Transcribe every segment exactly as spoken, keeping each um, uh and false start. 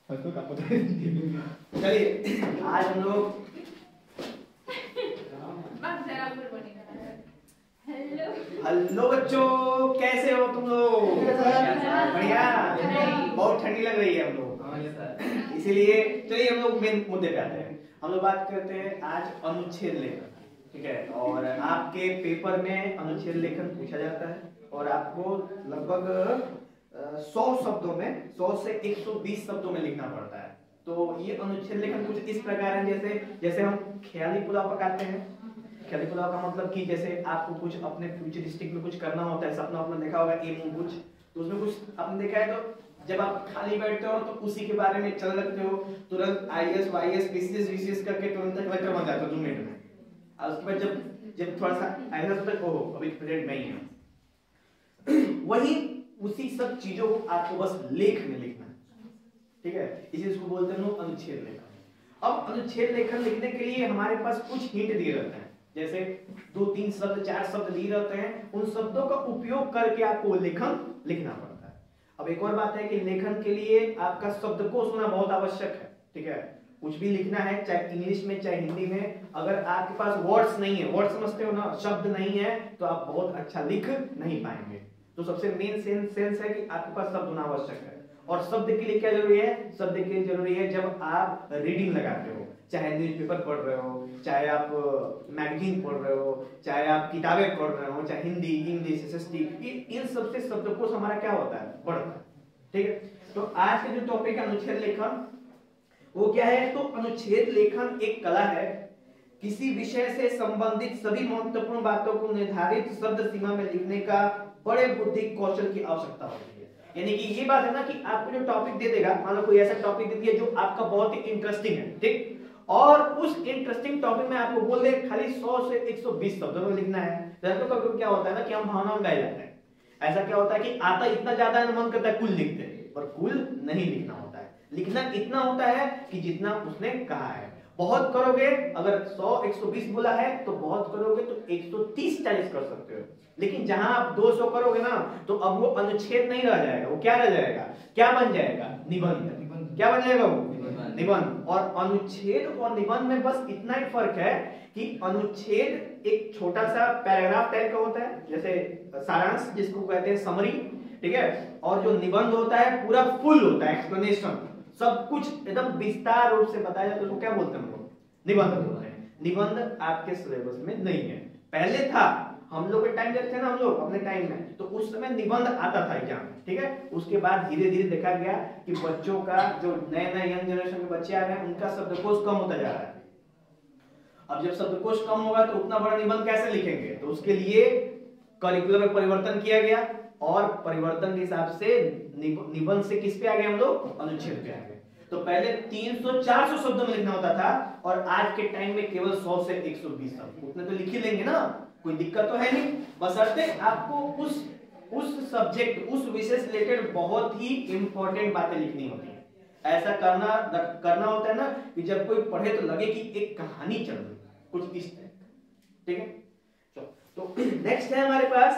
चलिए आज हम लोग हेलो बच्चों, कैसे हो तुम लोग? बढ़िया। बहुत ठंडी लग रही है हम लोग, इसीलिए चलिए हम लोग मेन मुद्दे पे आते हैं। हम लोग बात करते हैं आज अनुच्छेद लेखन, ठीक है। और आपके पेपर में अनुच्छेद लेखन पूछा जाता है और आपको लगभग सौ शब्दों में सौ से एक सौ बीस शब्दों में लिखना पड़ता है। तो ये अनुच्छेद लेखन कुछ इस प्रकार है, जैसे जैसे हम ख्याली पुलाव पकाते हैं। ख्याली पुलाव का मतलब कि जैसे आपको कुछ अपने फ्यूचरिस्टिक में कुछ करना होता है, सपना अपना देखा होगा एम कुछ, तो उसमें कुछ आपने देखा है, तो जब आप खाली बैठते हो तो उसी के बारे में चल रखते हो, तुरंत आईएएस वाईएएस पीसीएस वीसीएस करके तुरंत कलेक्टर बन जाते हो दो मिनट में। और उसके बाद जब जब थोड़ा सा ऐसा होता है, ओहो अभी प्रेजेंट में ही है, वही उसी सब चीजों को आपको बस लेख में लिखना है, ठीक है। इसी इसको बोलते हैं लोग अनुच्छेद लेखन। अब अनुच्छेद लेखन लिखने के लिए हमारे पास कुछ हिंट दिए रहते हैं, जैसे दो तीन शब्द चार शब्द दिए रहते हैं, उन शब्दों का उपयोग करके आपको लेखन लिखना पड़ता है। अब एक और बात है कि लेखन के लिए आपका शब्दकोश होना बहुत आवश्यक है, ठीक है। कुछ भी लिखना है, चाहे इंग्लिश में चाहे हिंदी में, अगर आपके पास वर्ड्स नहीं है, वर्ड समझते हो ना, शब्द नहीं है, तो आप बहुत अच्छा लिख नहीं पाएंगे। तो सबसे मेन सेंस सेंस है कि आपके पास शब्द होना आवश्यक है। और शब्द के लिए क्या जरूरी है? शब्द के लिए जरूरी है जब आप रीडिंग लगाते हो, चाहे न्यूज़पेपर पढ़ रहे हो, चाहे आप मैगजीन पढ़ रहे हो, चाहे आप किताबें पढ़ रहे हो, चाहे हिंदी इंग्लिश एसएसटी, इन सब से शब्दकोश हमारा क्या होता है? बढ़ता है, ठीक है। तो आज के जो टॉपिक है अनुच्छेद लेखन, वो क्या है? तो अनुच्छेद लेखन एक कला है। किसी विषय से संबंधित सभी महत्वपूर्ण बातों को निर्धारित शब्द सीमा में लिखने का बड़े बुद्धि कौशल की आवश्यकता होती है। यानी कि ये बात है ना कि आपको जो टॉपिक दे देगा, मान लो कोई ऐसा टॉपिक दे दिया जो आपका बहुत ही इंटरेस्टिंग है, ठीक, और उस इंटरेस्टिंग टॉपिक में आपको बोल दे खाली सौ से एक सौ बीस शब्दों में लिखना है, तो कभी क्या होता है ना कि हम भावनाओं में बह जाते हैं। ऐसा क्या होता है कि आता इतना ज्यादा है, मन करता है कुल लिखते हैं, पर कुल नहीं लिखना होता है। लिखना इतना होता है कि जितना उसने कहा है। बहुत करोगे, अगर सौ एक सौ बीस बोला है तो बहुत करोगे तो एक सौ तीस चालीस कर सकते हो। लेकिन जहां आप दो सौ करोगे ना, तो अब वो अनुच्छेद नहीं रह जाएगा, वो क्या रह जाएगा? क्या बन जाएगा? निबंध। क्या बन जाएगा वो? निबंध। और अनुच्छेद और निबंध में बस इतना ही फर्क है कि अनुच्छेद एक छोटा सा पैराग्राफ टाइप का होता है, जैसे सारांश जिसको कहते हैं समरी, ठीक है। और जो निबंध होता है पूरा फुल होता है, एक्सप्लेनेशन, सब कुछ एकदम विस्तार रूप से बताया जाता है, उसको क्या बोलते हैं हम लोग? निबंध बोलते हैं। निबंध आपके सिलेबस में नहीं है, पहले था। हम लोग के टाइम जब थे ना, हम लोग अपने टाइम में, तो उस समय निबंध आता था एग्जाम में, ठीक है। उसके बाद धीरे धीरे देखा गया कि बच्चों का, जो नए नए यंग जनरेशन के बच्चे आ रहे हैं, उनका शब्दकोश कम होता जा रहा है। अब जब शब्दकोश कम होगा तो उतना बड़ा निबंध कैसे लिखेंगे? तो उसके लिए करिकुलम में परिवर्तन किया गया, और परिवर्तन के हिसाब से निबंध से किस पे आ गए हम लोग? अनुच्छेद पे आ गए। तो पहले तीन सौ चार सौ शब्दों में लिखना होता था, और आज के टाइम में केवल सौ से एक सौ बीस शब्द, उतने तो लिख ही लेंगे ना, कोई दिक्कत तो है नहीं। बशर्ते आपको उस उस सब्जेक्ट, उस विषय से रिलेटेड बहुत ही इंपॉर्टेंट बातें लिखनी होती है। ऐसा करना करना होता है ना कि जब कोई पढ़े तो लगे कि एक कहानी चल रही, कुछ इस टाइप, ठीक है। तो नेक्स्ट है हमारे पास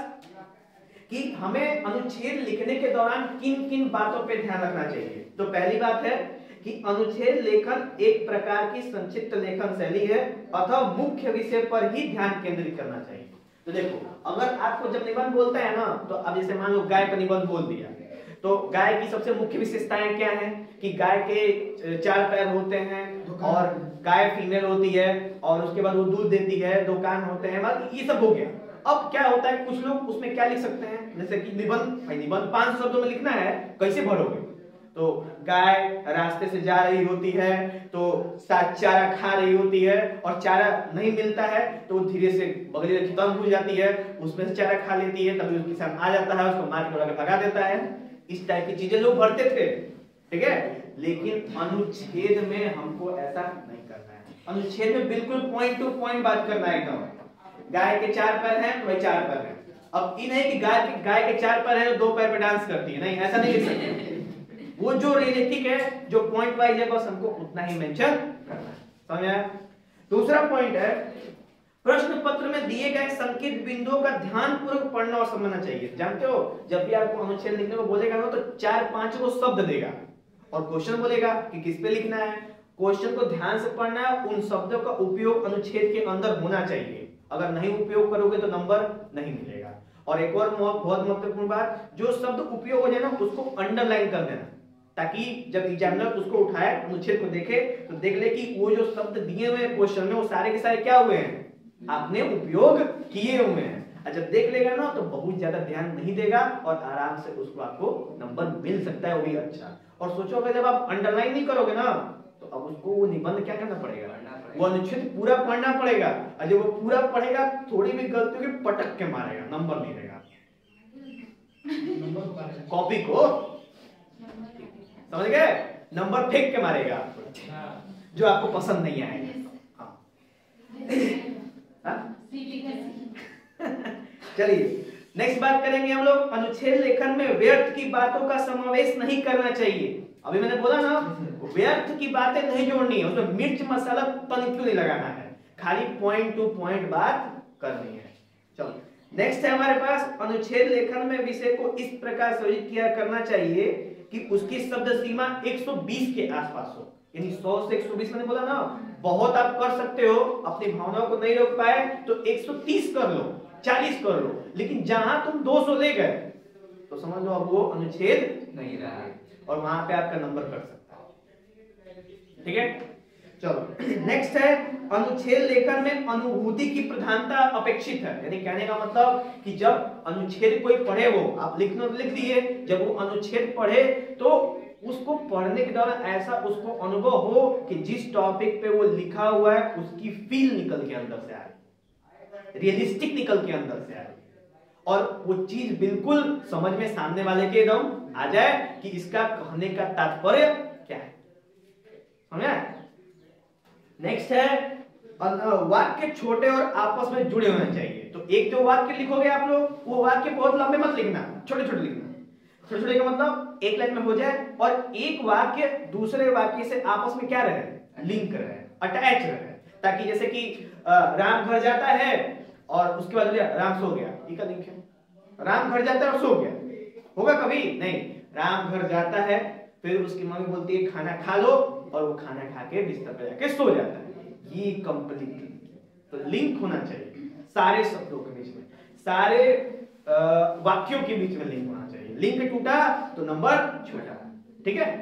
कि हमें अनुच्छेद लिखने के दौरान किन किन बातों पे ध्यान रखना चाहिए। तो पहली बात है कि अनुच्छेद लेखन एक प्रकार की संक्षिप्त लेखन शैली है, अथवा मुख्य विषय पर ही ध्यान केंद्रित करना चाहिए। तो देखो, अगर आपको जब निबंध बोलता है ना, तो अब जैसे मान लो गाय का निबंध बोल दिया, तो गाय की सबसे मुख्य विशेषताएं क्या हैं? कि गाय के चार पैर होते हैं, और गाय फीमेल होती है, और उसके बाद वो दूध देती है, दो कान होते हैं, मतलब ये सब हो गया। अब क्या होता है, कुछ लोग उसमें क्या लिख सकते हैं, जैसे कि निबंध, भाई निबंध पांच शब्दों में लिखना है, कैसे भरोगे? तो गाय रास्ते से जा रही होती है, तो चारा खा रही होती है, और चारा नहीं मिलता है तो धीरे से बगली में खितान भूल जाती है, उसमें से चारा खा लेती है, तभी उसके किसान आ जाता है, उसको मार के उड़ा के भगा देता है। इस टाइप की चीजें लोग भरते थे, ठीक है। लेकिन अनुच्छेद में हमको ऐसा नहीं करना है। अनुच्छेद में बिल्कुल पॉइंट टू पॉइंट बात करना है एकदम। गाय के चार पैर हैं तो भाई चार पैर हैं। अब ये नहीं कि गाय के गाय के चार पैर हैं तो दो पैर पे डांस करती है, नहीं, ऐसा नहीं लिख सकते। वो जो रिलेटिक है, जो पॉइंट वाइज है, बस हमको उतना ही मेंशन करना है, समझ आया? दूसरा पॉइंट है, प्रश्न पत्र में दिए गए संकेत बिंदुओं का ध्यानपूर्वक पढ़ना और समझना चाहिए। जानते हो, जब भी आपको अनुच्छेद लिखने को बोलेगा ना, तो चार पांच को शब्द देगा, और क्वेश्चन बोलेगा कि किस पे लिखना है। क्वेश्चन को ध्यान से पढ़ना है, उन शब्दों का उपयोग अनुच्छेद के अंदर होना चाहिए, अगर नहीं उपयोग करोगे तो नंबर नहीं मिलेगा। और एक और बहुत महत्वपूर्ण बात, जो शब्द उपयोग हो जाए ना उसको अंडरलाइन कर देना, ताकि जब एग्जामिनर उसको उठाए अनुच्छेद को देखे तो देख ले कि वो जो शब्द दिए हुए हैं क्वेश्चन में वो सारे के सारे क्या हुए हैं, आपने उपयोग किए हुए हैं। और जब देख लेगा ना तो बहुत ज्यादा ध्यान नहीं देगा और आराम से उसको आपको नंबर मिल सकता है, वो भी अच्छा। और सोचो अगर जब आप अंडरलाइन नहीं करोगे ना तो अब उसको वो निबंध क्या करना पड़ेगा, वो अनुच्छेद पूरा पढ़ना पड़ेगा। और जब वो पूरा पढ़ेगा थोड़ी भी गलती होगी पटक के मारेगा, नंबर नहीं देगा। कॉपी को समझ गए, नंबर फेंक के मारेगा आपको, जो आपको पसंद नहीं आएगा। हाँ? चलिए नेक्स्ट बात करेंगे हम लोग, अनुच्छेद लेखन में व्यर्थ की बातों का समावेश नहीं करना चाहिए। अभी मैंने बोला ना व्यर्थ की बातें नहीं जोड़नी है, उसमें मिर्च मसाला तन क्यों नहीं लगाना है, खाली पॉइंट टू पॉइंट बात करनी है। चलो नेक्स्ट है हमारे पास, अनुच्छेद लेखन में विषय को इस प्रकार संयोजित किया करना चाहिए कि उसकी शब्द सीमा एक सौ बीस के आसपास हो, यानी सौ से एक सौ बीस। मैंने बोला ना बहुत आप कर सकते हो, अपनी भावनाओं को नहीं रोक पाए तो एक सौ तीस कर लो, चालीस कर लो, लेकिन जहां तुम दो सौ ले गए तो समझ लो अब वो अनुच्छेद नहीं रहा और वहां पे आपका नंबर कट सकता है। ठीक है, चलो नेक्स्ट है, अनुच्छेद लेखन में अनुभूति की प्रधानता अपेक्षित है। यानी कहने का मतलब कि जब अनुच्छेद कोई पढ़े, वो आप लिखना लिख दिए, जब वो अनुच्छेद पढ़े तो उसको पढ़ने के दौरान ऐसा उसको अनुभव हो कि जिस टॉपिक पे वो लिखा हुआ है उसकी फील निकल के अंदर से आए, रियलिस्टिक निकल के अंदर से आए, और वो चीज बिल्कुल समझ में सामने वाले के एकदम आ जाए कि इसका कहने का तात्पर्य क्या है। समझा? नेक्स्ट है, वाक्य छोटे और आपस में जुड़े होने चाहिए। तो एक जो वाक्य लिखोगे आप लोग, वो वाक्य बहुत लंबे मत लिखना, छोटे छोटे लिखना। छोटे छोटे का मतलब एक लाइन में हो जाए और एक वाक्य दूसरे वाक्य से आपस में क्या रहे, लिंक रहे, अटैच रहे, ताकि जैसे कि राम घर जाता है और उसके बाद राम सो गया, ये का लिंक है। राम घर जाता है और सो गया, होगा कभी नहीं। राम घर जाता है, फिर उसकी मम्मी बोलती है खाना खा लो, और वो खाना खा के बिस्तर पे जाके सो जाता है। ये कंप्लीट तो लिंक होना चाहिए सारे शब्दों के बीच में, सारे वाक्यों के बीच में लिंक होना चाहिए। लिंक टूटा तो नंबर छोटा। ठीक है,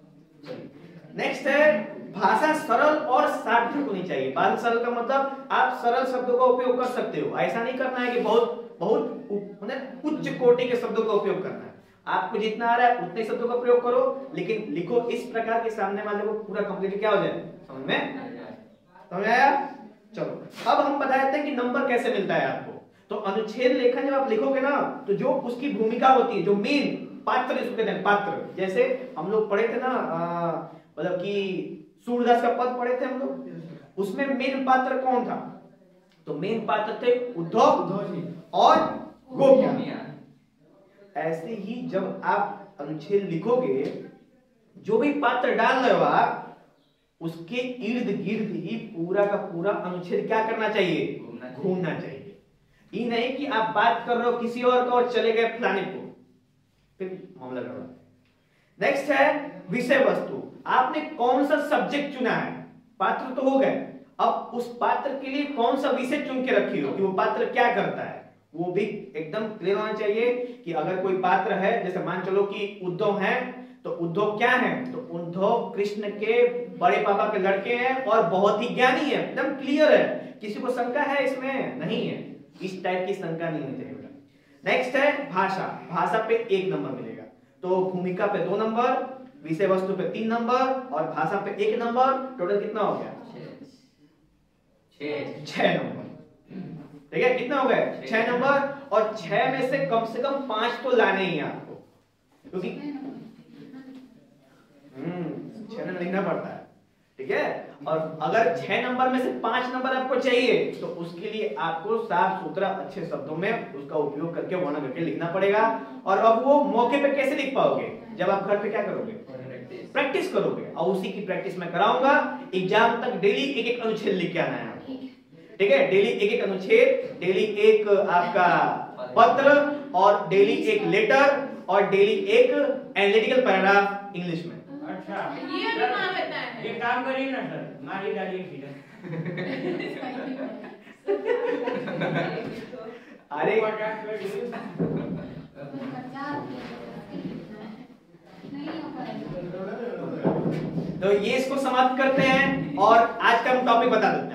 नेक्स्ट है, भाषा सरल और सार्थक होनी चाहिए। भाषा सरल का मतलब आप सरल शब्दों का उपयोग कर सकते हो, ऐसा नहीं करना है कि बहुत बहुत उच्च कोटि के शब्दों का उपयोग करना है। आपको जितना आ रहा है उतने शब्दों का प्रयोग करो, लेकिन लिखो इस प्रकार के सामने वाले को पूरा कंप्लीट क्या हो जाए, समझ में समझ आया। चलो अब हम बता देते हैं कि नंबर कैसे मिलता है आपको। तो अनुच्छेद लेखन जब आप लिखोगे ना तो जो उसकी भूमिका होती है, जो मेन पात्र इसको कहते हैं, पात्र। जैसे हम लोग पढ़े थे ना, मतलब कि सूरदास का पद पढ़े थे हम लोग, उसमें मेन पात्र कौन था? तो मेन पात्र थे उद्धव और गोपियां। ऐसे ही जब आप अनुच्छेद लिखोगे, जो भी पात्र डाल रहे हो आप, उसके इर्द गिर्द ही पूरा का पूरा अनुच्छेद क्या करना चाहिए, घूमना चाहिए। ये नहीं कि आप बात कर रहे हो किसी और का और चले गए फलाने को, फिर मामला गड़बड़। नेक्स्ट है विषय वस्तु। आपने कौन सा सब्जेक्ट चुना है, पात्र तो हो गए, अब उस पात्र के लिए कौन सा विषय चुन के रखी हो कि वो पात्र क्या करता है, वो भी एकदम क्लियर होना चाहिए। कि अगर कोई पात्र है, जैसे मान चलो कि उद्धव है, तो उद्धव क्या है, तो उद्धव कृष्ण के बड़े पापा के लड़के हैं और बहुत ही ज्ञानी है, एकदम क्लियर है, किसी को शंका है इसमें नहीं है, इस टाइप की शंका नहीं होनी चाहिए। नेक्स्ट है भाषा। भाषा पे एक नंबर मिलेगा, तो भूमिका पे दो नंबर, विषय वस्तु पे तीन नंबर और भाषा पे एक नंबर। टोटल कितना हो गया, छह नंबर। ठीक है, कितना हो गए, छह नंबर। और छह में से कम से कम पांच तो लाने ही आपको, क्योंकि हम्म छह नंबर लिखना पड़ता है। ठीक है, और अगर छह नंबर में से पांच नंबर आपको चाहिए तो उसके लिए आपको साफ सुथरा अच्छे शब्दों में उसका उपयोग करके वर्णन करके लिखना पड़ेगा। और अब वो मौके पे कैसे लिख पाओगे, जब आप घर पे क्या करोगे, प्रैक्टिस करोगे। और उसी की प्रैक्टिस मैं कराऊंगा। एग्जाम तक डेली एक एक अनुच्छेद लिख के आना है आपको। ठीक है, डेली एक एक अनुच्छेद, डेली एक आपका पत्र, और डेली एक लेटर, और डेली एक एनालिटिकल पैराग्राफ इंग्लिश में। अच्छा ये अभी कहाँ रहता है? ये काम करिए ना सर, मारी डालिए सीधा। अरे तो ये इसको समाप्त करते हैं और आज का हम टॉपिक बता देते हैं।